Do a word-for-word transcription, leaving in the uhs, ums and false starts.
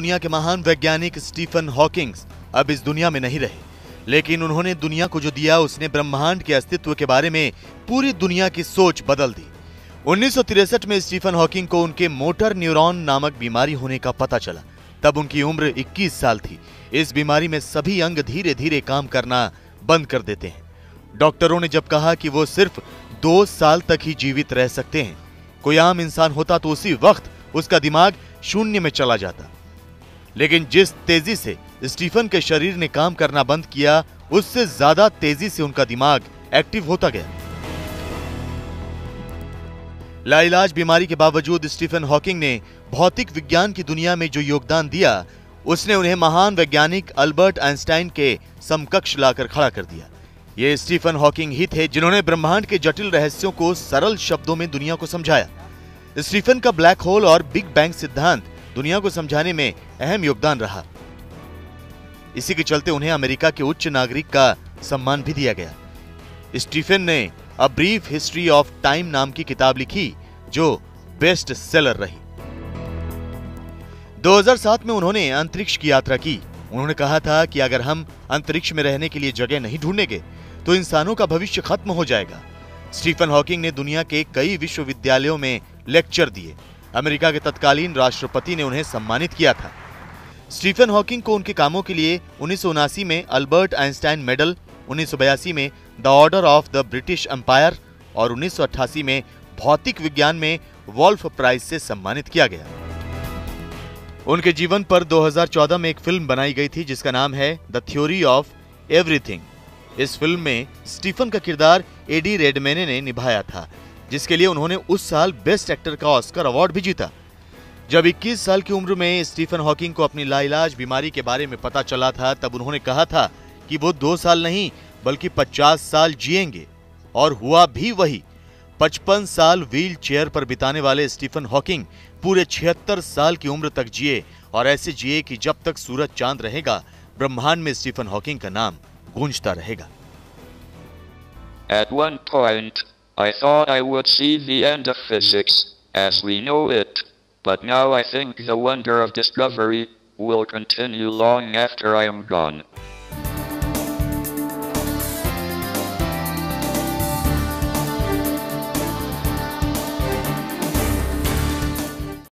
दुनिया के महान वैज्ञानिक स्टीफन हॉकिंग अब इस दुनिया में नहीं रहे, लेकिन उन्होंने दुनिया को जो दिया उसने ब्रह्मांड के अस्तित्व के बारे में पूरी दुनिया की सोच बदल दी। उन्नीस सौ तिरसठ में स्टीफन हॉकिंग को उनके मोटर न्यूरॉन नामक बीमारी होने का पता चला। तब उनकी उम्र इक्कीस साल थी। इस बीमारी में सभी अंग धीरे धीरे काम करना बंद कर देते हैं। डॉक्टरों ने जब कहा कि वो सिर्फ दो साल तक ही जीवित रह सकते हैं, कोई आम इंसान होता तो उसी वक्त उसका दिमाग शून्य में चला जाता। लेकिन जिस तेजी से स्टीफन के शरीर ने काम करना बंद किया, उससे ज्यादा तेजी से उनका दिमाग एक्टिव होता गया। लाइलाज बीमारी के बावजूद स्टीफन हॉकिंग ने भौतिक विज्ञान की दुनिया में जो योगदान दिया, उसने उन्हें महान वैज्ञानिक अल्बर्ट आइंस्टाइन के समकक्ष लाकर खड़ा कर दिया। ये स्टीफन हॉकिंग ही थे जिन्होंने ब्रह्मांड के जटिल रहस्यों को सरल शब्दों में दुनिया को समझाया। स्टीफन का ब्लैक होल और बिग बैंग सिद्धांत दुनिया को समझाने में अहम योगदान रहा। इसी के चलते उन्हें अमेरिका के उच्च नागरिक का सम्मान भी दिया गया। स्टीफन ने a brief history of time नाम की किताब लिखी, जो बेस्ट सेलर रही। दो हज़ार सात में उन्होंने अंतरिक्ष की यात्रा की। उन्होंने कहा था कि अगर हम अंतरिक्ष में रहने के लिए जगह नहीं ढूंढेंगे तो इंसानों का भविष्य खत्म हो जाएगा। स्टीफन हॉकिंग ने दुनिया के कई विश्वविद्यालयों में लेक्चर दिए। अमेरिका के तत्कालीन राष्ट्रपति ने उन्हें सम्मानित किया था। स्टीफन हॉकिंग को उनके कामों के लिए उन्नीस सौ उनासी में अल्बर्ट आइंस्टाइन मेडल, उन्नीस सौ बयासी में the order of the British Empire और उन्नीस सौ अट्ठासी में भौतिक विज्ञान में वोल्फ प्राइज से सम्मानित किया गया। उनके जीवन पर दो हज़ार चौदह में एक फिल्म बनाई गई थी जिसका नाम है द थ्योरी ऑफ एवरीथिंग। इस फिल्म में स्टीफन का किरदार एडी रेडमेने ने निभाया था, जिसके लिए उन्होंने उस साल बेस्ट एक्टर का ऑस्कर अवार्ड भी जीता। जब इक्कीस साल की उम्र में स्टीफन हॉकिंग को अपनी लाइलाज बीमारी के बारे में पता चला था, तब उन्होंने कहा था कि वो दो साल नहीं बल्कि पचास साल जिएंगे, और हुआ भी वही। पचपन साल व्हील चेयर पर बिताने वाले स्टीफन हॉकिंग पूरे छिहत्तर साल की उम्र तक जिए, और ऐसे जिए कि जब तक सूरज चांद रहेगा, ब्रह्मांड में स्टीफन हॉकिंग का नाम गूंजता रहेगा। At one point, I thought I would see the end of physics as we know it, but now I think the wonder of discovery will continue long after I am gone.